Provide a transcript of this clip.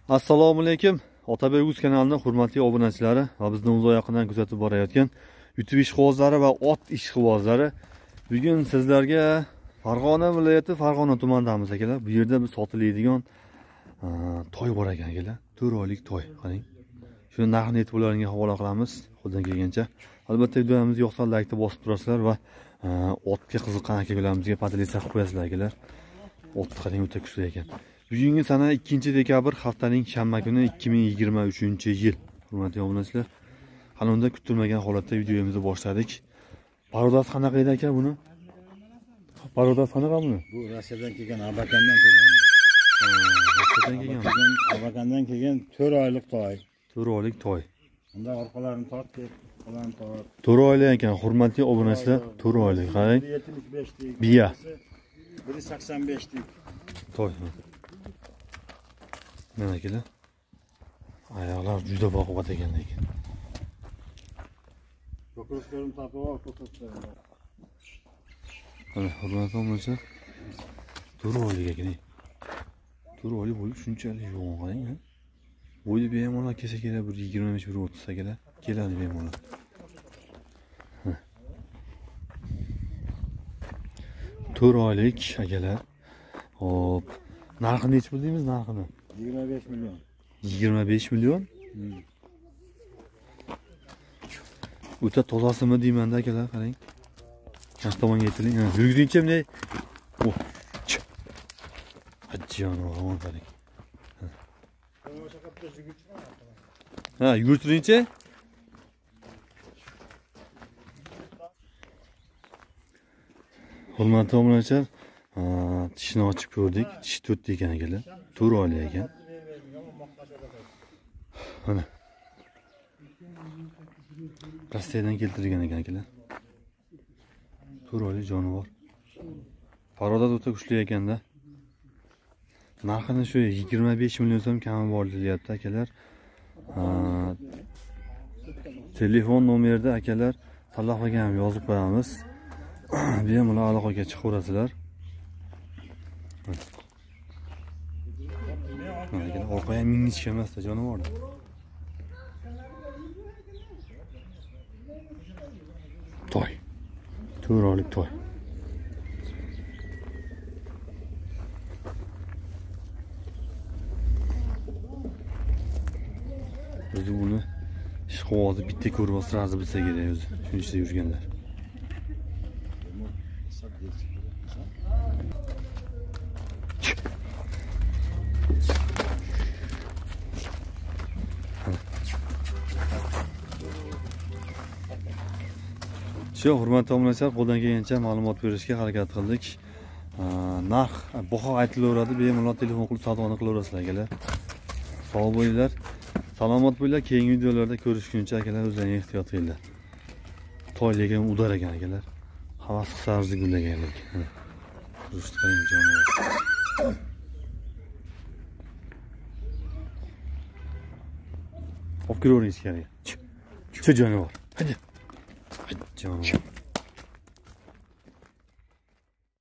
Assalomu alaykum. Otabek Uz kanalining hurmatli obunachilari va bizni uzoq yaqindan kuzatib borayotgan YouTube ishqibozlari va ot ishqibozlari. Bugun sizlarga Farg'ona viloyati Farg'ona tumanidamiz akalar. Bu yerda biz sotiladigan toy bor ekan akalar. 4 oylik toy. Qarang. Shuni narxini aytib ularga havola qilamiz qo'ldan kelgancha. Albatta videomizni yoqsa like bosib turasizlar va otga qiziqqan akalarimizga podlisa qilib qo'yasizlar akalar. Ot qarang o'ta kuchli ekan. Bugungi sana 2-dekabr haftaning shanba kuni 2023-yil. Hurmatli obunachilar, hali unda kutilmagan holatda videomizni boshladik. Parodasi qanaqa edi aka buni? Parodasi qanaqa buni? Bu Rossiyadan kelgan, Abakandan kelgan. Rossiyadan kelgan. Abakandan kelgan 4 oylik toy. 4 oylik toy. Unda orqalarini tortib, qo'lani tort. 4 oylik ekan, hurmatli obunachilar, 4 oylik. Qarang. 75 dik. Biya. 185 dik. Toy. Mana kelar. Oyoqlar juda baquvvat ekan lekin. Ko'kroqlarim topib ol, ko'kroqlarim. Mana hurmatli obunachilar. 4 oylik ekan. 4 oylik bo'lib shunchalik yo'g'on qarang. Bo'yi bemalol kelsa kelar bir 25-30 akalar. Keladi bemalol. 4 oylik akalar. Hop. Narxini nech bildingiz narxini? 25 million. 25 million. O'ta tozasimi deyman-da akalar, qarang. Kash tomonga aytiling. Yurgizingchi bunday. Oh. Ajjon, qarang. Ha, yurtiringchi. Hurmatli obunachilar, tishini ochib ko'rdik. Tishi 4 ekan akalar. 4 oylik ekan. Mana. Rossiyadan keltirgan ekan akalar. 4 oylik jonivor. Paroda o'ta kuchli ekanda. Narxini shu 25 million so'm kami bor deyapti akalar. Telefon nomerida akalar salohlaga ham yozib qo'yamiz. Bemalol aloqaga chiqaverasizlar. Orqa ham mingcha emasda jonivor. Toy. 4 oylik toy. O'zi buni ishqibozi bitta ko'rib olsa razı bilsa kerak o'zi. Shuning ichida yurganlar. Shu hurmatli obunachilar, qo'ldan kelgancha ma'lumot berishga harakat qildik. Narx baho aytilaveradi, bemalol telefon qilib savdoni qilaverasizlar akalar. Sog' bo'linglar, salomat bo'linglar. Keyingi videolarda ko'rishguncha akalar o'zlaringiz ehtiyot qilinglar. Toy lekin udar ekan akalar. Havas qisarzi gullaganlik. Ko'rishni qarang jonivor. Olib kiravering ichkariga. Shu jonivor. Hadi. Jonivor.